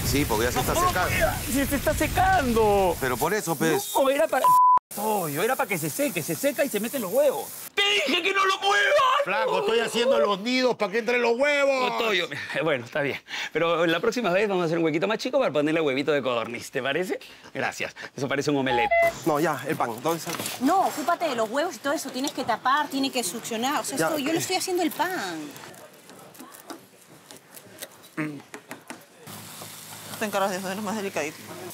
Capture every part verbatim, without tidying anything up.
Sí, porque ya se está secando. ¡Se, se está secando! Pero por eso, pues... No, era para... Pollo, era para que se seque, se seca y se meten los huevos. ¡Te dije que no lo muevas! Flaco, estoy haciendo los nidos para que entren los huevos. Oh, Toyo. Bueno, está bien. Pero la próxima vez vamos a hacer un huequito más chico para ponerle huevito de codorniz, ¿te parece? Gracias. Eso parece un omelette. No, ya, el pan. ¿Dónde está? No, ocúpate de los huevos y todo eso. Tienes que tapar, tienes que succionar. O sea, esto, yo le estoy haciendo el pan. Te encargas de hacerlo más delicadito.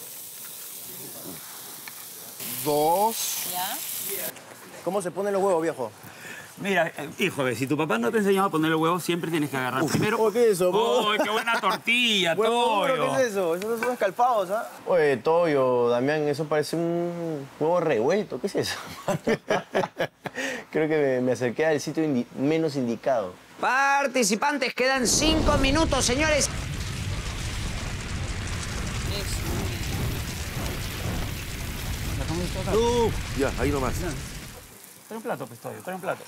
Dos. ¿Ya? ¿Cómo se ponen los huevos, viejo? Mira, eh, hijo, ve, si tu papá no te enseñaba a poner el huevo, siempre tienes que agarrar primero... Oh, ¿qué es eso? ¡Oh, qué buena tortilla, Huevo duro, Toyo! ¿qué es eso? Esos son escalfados, ¿ah? Oye, Toyo, Damián, eso parece un huevo revuelto. ¿Qué es eso? Creo que me, me acerqué al sitio indi menos indicado. Participantes, quedan cinco minutos, señores. Uh, ya, ahí nomás. Trae un plato, pues, Toyo, trae un plato.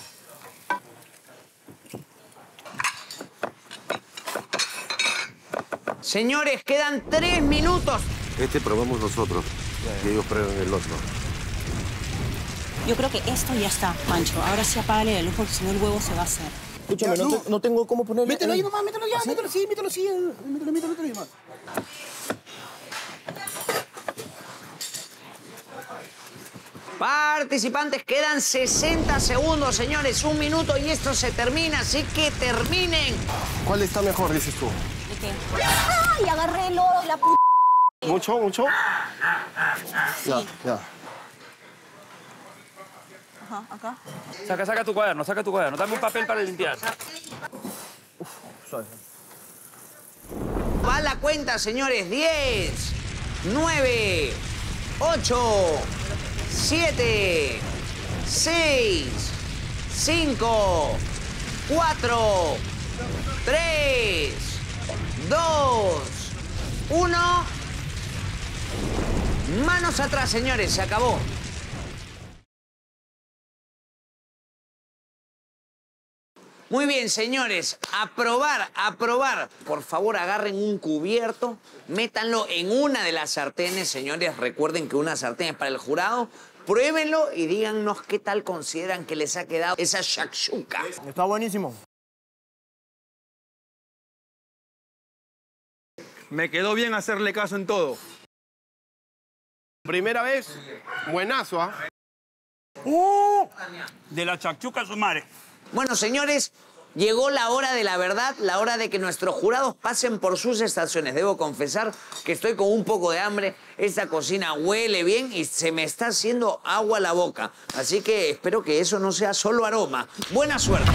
Señores, quedan tres minutos. Este probamos nosotros, y ellos prueban el otro. Yo creo que esto ya está, Pancho. Ahora sí apágale la luz porque si no el huevo se va a hacer. Escúchame, no, te- no tengo cómo ponerle... Mételo ahí nomás, mételo ya, mételo así, mételo así. Mételo, mételo, mételo ahí nomás. Participantes, quedan sesenta segundos, señores. Un minuto y esto se termina, así que terminen. ¿Cuál está mejor, dices tú? ¿De qué? ¡Ay! Agarré el lodo de la p... ¿Mucho, mucho? Ya, ya. Ajá, acá. Saca, saca tu cuaderno, saca tu cuaderno. Dame un papel para limpiar. Suave. Va la cuenta, señores. diez, nueve, ocho, siete, seis, cinco, cuatro, tres, dos, uno. Manos atrás, señores. Se acabó. Muy bien, señores. Aprobar, aprobar. Por favor, agarren un cubierto, métanlo en una de las sartenes, señores. Recuerden que una sartén es para el jurado. Pruébenlo y díganos qué tal consideran que les ha quedado esa shakshuka. Está buenísimo. Me quedó bien hacerle caso en todo. Primera vez, buenazo, ¿ah? ¡Uh! De la chachuca a su madre. Bueno, señores, llegó la hora de la verdad, la hora de que nuestros jurados pasen por sus estaciones. Debo confesar que estoy con un poco de hambre. Esta cocina huele bien y se me está haciendo agua la boca. Así que espero que eso no sea solo aroma. Buena suerte.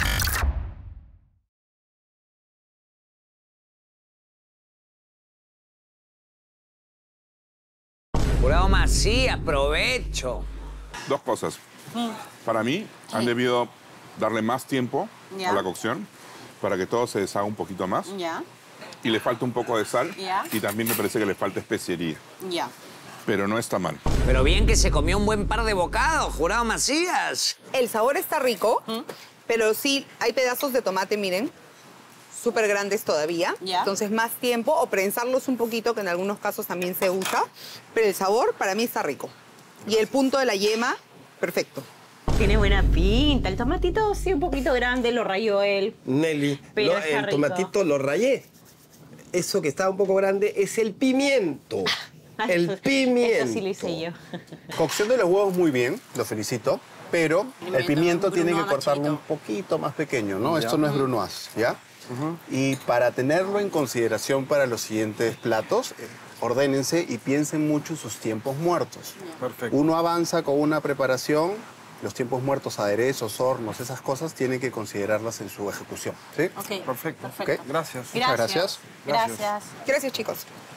Jurado Macías, aprovecho. Dos cosas. Para mí, han debido darle más tiempo Ya. a la cocción para que todo se deshaga un poquito más. Ya, Y le falta un poco de sal. Ya. Y también me parece que le falta especiería. ya. Pero no está mal. Pero bien que se comió un buen par de bocados, Jurado Macías. El sabor está rico, pero sí hay pedazos de tomate, miren, súper grandes todavía. Ya. Entonces más tiempo o prensarlos un poquito, que en algunos casos también se usa. Pero el sabor para mí está rico. Y el punto de la yema, perfecto. Tiene buena pinta. El tomatito sí un poquito grande, lo rayó él. Nelly, Pero lo- está el rico. tomatito lo rayé. Eso que está un poco grande es el pimiento. El pimiento. Eso sí lo hice yo. Cocción de los huevos muy bien, lo felicito. Pero el pimiento un tiene que brunoise cortarlo un chiquito. poquito más pequeño, ¿no? Esto no es brunoise, ¿ya? Y para tenerlo en consideración para los siguientes platos, eh, ordénense y piensen mucho en sus tiempos muertos. Perfecto. Uno avanza con una preparación, los tiempos muertos, aderezos, hornos, esas cosas, tienen que considerarlas en su ejecución, ¿sí? Ok. Perfecto. Perfecto. Gracias. Muchas gracias. Gracias. Gracias, chicos.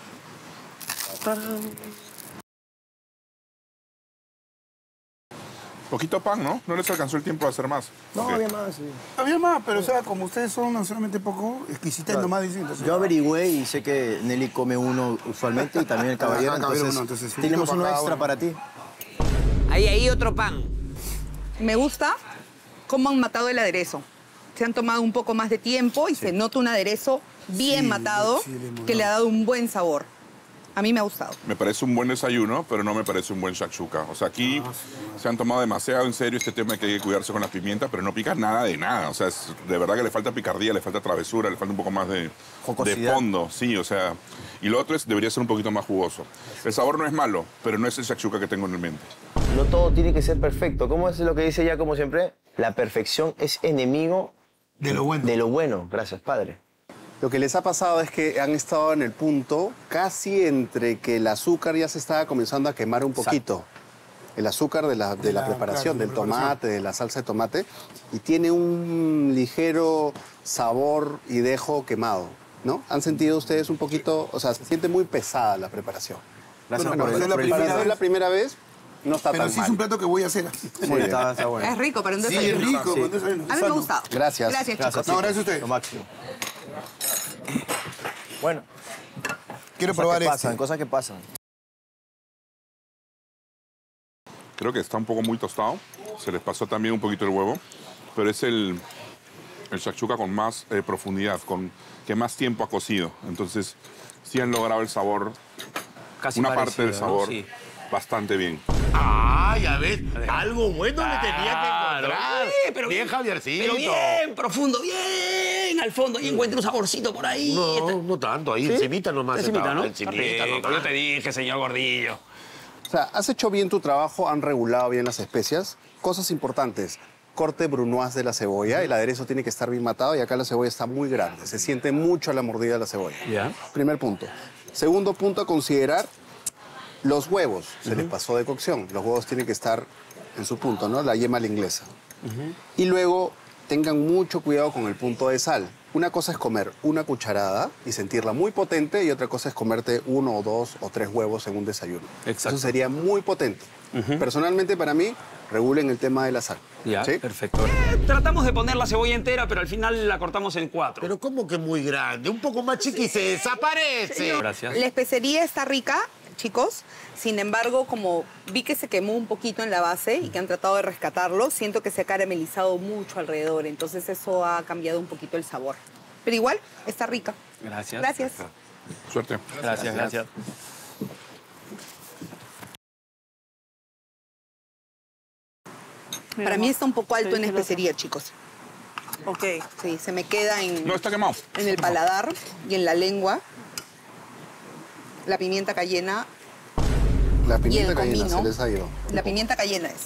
Poquito pan, ¿no? No les alcanzó el tiempo de hacer más. No, Ok. había más, sí. Había más, pero o sea, como ustedes son no solamente poco exquisitas, Claro. nomás dicen. Yo averigüé y sé que Nelly come uno usualmente y también el caballero. Ajá, caballero entonces, uno, entonces, un tenemos kilo uno para cada extra uno. para ti. Ahí, ahí otro pan. Me gusta cómo han matado el aderezo. Se han tomado un poco más de tiempo y se nota un aderezo bien Sí, matado, sí, limonada. que le ha dado un buen sabor. A mí me ha gustado. Me parece un buen desayuno, pero no me parece un buen shakshuka. O sea, aquí se han tomado demasiado en serio este tema de que hay que cuidarse con la pimienta, pero no pica nada de nada. O sea, es, de verdad que le falta picardía, le falta travesura, le falta un poco más de, de Jocosidad. fondo. Sí, o sea. Y lo otro es, debería ser un poquito más jugoso. El sabor no es malo, pero no es el shakshuka que tengo en mente. No todo tiene que ser perfecto. ¿Cómo es lo que dice ella, como siempre? La perfección es enemigo de lo bueno. De lo bueno. Gracias, padre. Lo que les ha pasado es que han estado en el punto casi entre que el azúcar ya se estaba comenzando a quemar un poquito. El azúcar de la, de la preparación, del tomate, de la salsa de tomate, y tiene un ligero sabor y dejo quemado, ¿no? ¿Han sentido ustedes un poquito? O sea, se siente muy pesada la preparación. Gracias Bueno, por para ser la para primera ser vez. la primera vez, no está Pero tan sí mal. es un plato que voy a hacer. Muy bien. Está, está bueno. Es rico para un Sí, desayuno. es rico. Sí. para un desayuno. A mí me ha Sano. gustado. Gracias. Gracias, chicos. No, gracias a ustedes. Lo máximo. Bueno. Quiero Cosas probar que este. pasan, cosas que pasan. Creo que está un poco muy tostado. Se les pasó también un poquito el huevo. Pero es el, el shakshuka con más eh, profundidad, con que más tiempo ha cocido. Entonces, sí han logrado el sabor, Casi una parecido, parte del ¿no? sabor, Sí. bastante bien. Ah, ya ves. Algo bueno le tenía que encontrar. Sí, pero bien, Javiercito. Pero bien, profundo, bien al fondo. Y encuentra un saborcito por ahí. No, no tanto. Ahí, ¿Sí? encimita nomás. Encimita, estaba, ¿no? Encimita, Está rico, nomás. yo te dije, señor Gordillo. O sea, has hecho bien tu trabajo, han regulado bien las especias. Cosas importantes. Corte brunoise de la cebolla. El aderezo tiene que estar bien matado y acá la cebolla está muy grande. Se siente mucho a la mordida de la cebolla. Ya. Primer punto. Segundo punto a considerar, los huevos. Se les pasó de cocción. Los huevos tienen que estar en su punto, ¿no? La yema a la inglesa. Y luego tengan mucho cuidado con el punto de sal. Una cosa es comer una cucharada y sentirla muy potente y otra cosa es comerte uno o dos o tres huevos en un desayuno. Exacto. Eso sería muy potente. Personalmente, para mí, regulen el tema de la sal. Ya, ¿Sí? perfecto. Tratamos de poner la cebolla entera, pero al final la cortamos en cuatro. Pero ¿cómo que muy grande? Un poco más chiqui y se desaparece. Gracias. La especería está rica, chicos. Sin embargo, como vi que se quemó un poquito en la base y que han tratado de rescatarlo, siento que se ha caramelizado mucho alrededor. Entonces eso ha cambiado un poquito el sabor. Pero igual, está rica. Gracias. Gracias. Suerte. Gracias, gracias. Para mí está un poco alto en especería, chicos. Ok. Sí, se me queda en, No, está quemado. en el paladar y en la lengua. La pimienta cayena. La Y pimienta el cayena comino. se les ha ido. La pimienta cayena es.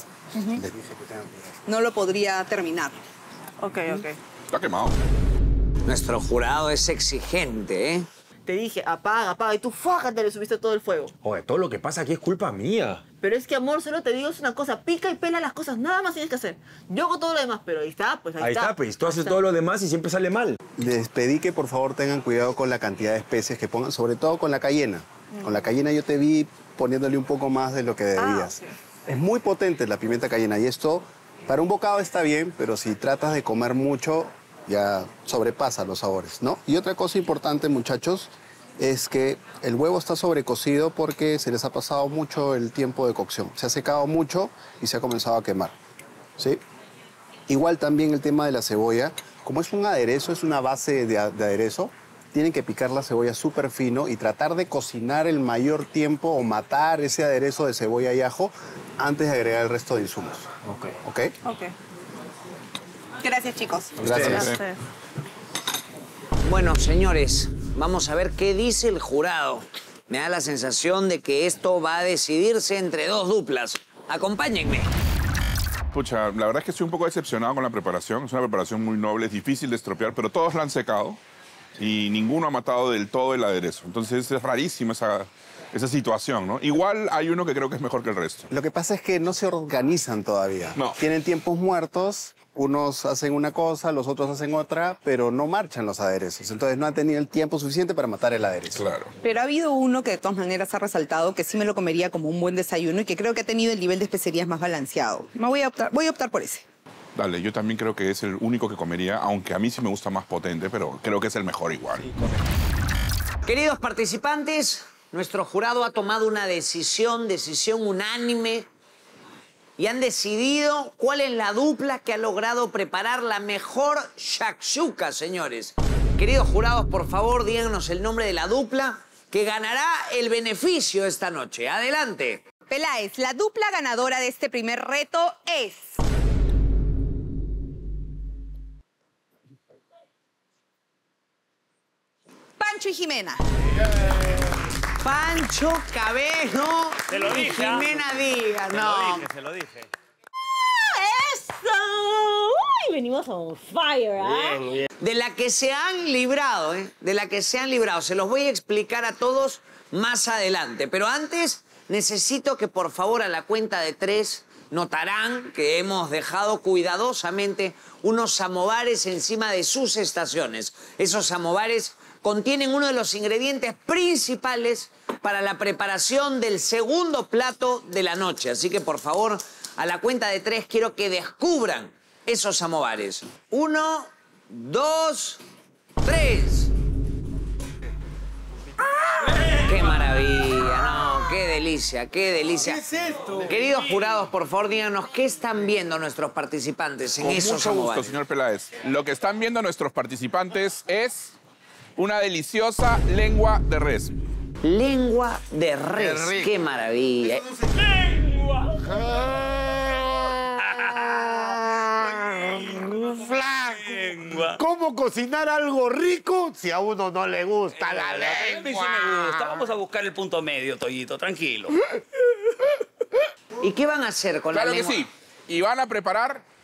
No lo podría terminar. Ok, ok. Está quemado. Nuestro jurado es exigente, ¿eh? Te dije, apaga, apaga. Y tú, fájate, le subiste todo el fuego. Oye, todo lo que pasa aquí es culpa mía. Pero es que, amor, solo te digo es una cosa. Pica y pela las cosas. Nada más tienes que hacer. Yo hago todo lo demás, pero ahí está, pues ahí, Ahí está, pues. Tú Ahí haces está. todo lo demás y siempre sale mal. Les pedí que por favor tengan cuidado con la cantidad de especies que pongan, sobre todo con la cayena. Con la cayena yo te vi poniéndole un poco más de lo que debías. ok. Es muy potente la pimienta cayena y esto para un bocado está bien, pero si tratas de comer mucho ya sobrepasa los sabores, ¿no? Y otra cosa importante, muchachos, es que el huevo está sobrecocido porque se les ha pasado mucho el tiempo de cocción. Se ha secado mucho y se ha comenzado a quemar, ¿sí? Igual también el tema de la cebolla. Como es un aderezo, es una base de, a- de aderezo, tienen que picar la cebolla súper fino y tratar de cocinar el mayor tiempo o matar ese aderezo de cebolla y ajo antes de agregar el resto de insumos. Ok. ¿Ok? Ok. Gracias, chicos. Gracias. Gracias. Bueno, señores, vamos a ver qué dice el jurado. Me da la sensación de que esto va a decidirse entre dos duplas. Acompáñenme. Pucha, la verdad es que estoy un poco decepcionado con la preparación. Es una preparación muy noble, es difícil de estropear, pero todos la han secado y ninguno ha matado del todo el aderezo. Entonces es rarísima esa, esa situación, ¿no? Igual hay uno que creo que es mejor que el resto. Lo que pasa es que no se organizan todavía. No. Tienen tiempos muertos, unos hacen una cosa, los otros hacen otra, pero no marchan los aderezos. Entonces no han tenido el tiempo suficiente para matar el aderezo. Claro. Pero ha habido uno que de todas maneras ha resaltado que sí me lo comería como un buen desayuno y que creo que ha tenido el nivel de especerías más balanceado. Me voy a optar, voy a optar por ese. Dale, yo también creo que es el único que comería, aunque a mí sí me gusta más potente, pero creo que es el mejor igual. Queridos participantes, nuestro jurado ha tomado una decisión, decisión unánime, y han decidido cuál es la dupla que ha logrado preparar la mejor shakshuka, señores. Queridos jurados, por favor, díganos el nombre de la dupla que ganará el beneficio esta noche. Adelante. Peláez, la dupla ganadora de este primer reto es... Pancho y Jimena. Pancho Cabello Te lo y dije, ¿ah? Jimena Díaz. Se No. lo dije, se lo dije. ¡Eso! ¡Uy! Venimos on fire, ¿ah? Bien, bien. De la que se han librado, ¿eh? De la que se han librado. Se los voy a explicar a todos más adelante. Pero antes necesito que por favor a la cuenta de tres notarán que hemos dejado cuidadosamente unos samovares encima de sus estaciones. Esos samovares contienen uno de los ingredientes principales para la preparación del segundo plato de la noche. Así que por favor, a la cuenta de tres quiero que descubran esos samovares. Uno, dos, tres. ¡Qué maravilla! No, qué delicia, qué delicia. ¿Qué es esto? Queridos jurados, por favor, díganos qué están viendo nuestros participantes en Con esos mucho gusto, samovares. señor Peláez. Lo que están viendo nuestros participantes es una deliciosa lengua de res. Lengua de res. ¡Qué maravilla! Flaco, ¿cómo cocinar algo rico si a uno no le gusta la A mí sí lengua? me gusta. Vamos a buscar el punto medio, Toyito, tranquilo. ¿Y qué van a hacer con Claro la que lengua? sí. Y van a preparar